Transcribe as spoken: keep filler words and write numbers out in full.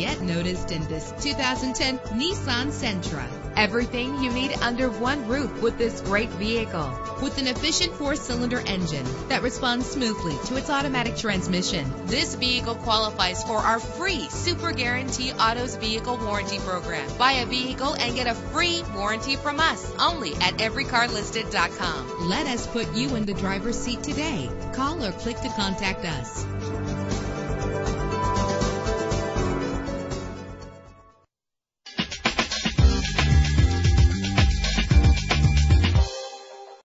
get noticed in this two thousand ten Nissan Sentra. Everything you need under one roof with this great vehicle. With an efficient four-cylinder engine that responds smoothly to its automatic transmission, this vehicle qualifies for our free Super Guarantee Autos Vehicle Warranty Program. Buy a vehicle and get a free warranty from us only at every car listed dot com. Let us put you in the driver's seat today. Call or click to contact us.